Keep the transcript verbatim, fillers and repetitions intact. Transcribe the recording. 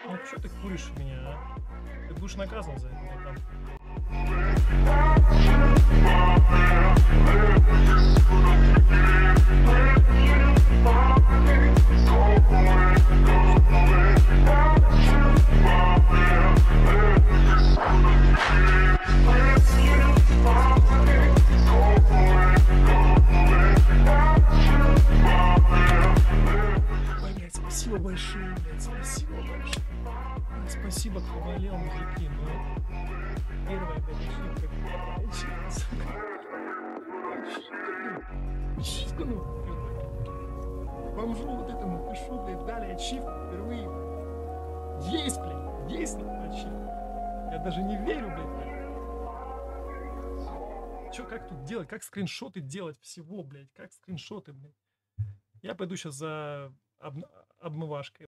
Ну чё ты куришь у меня, а? Ты будешь наказан за это, братан. Спасибо, пожалуйста. Ой, блядь, спасибо большое, блядь, спасибо большое. Ой, спасибо, кто болел, мужики, но первая, блядь, ошибка, блядь, ошибка, сука. Ошибка, блядь. Ошибка, ну, блядь. Бомжу вот этому пишу, блядь, дали ачивку впервые. Есть, блядь, есть нахуй ачивка. Я даже не верю, блядь, в это. Чё, как тут делать? Как скриншоты делать всего, блядь? Как скриншоты, блядь? Я пойду сейчас за обн- обмывашкой.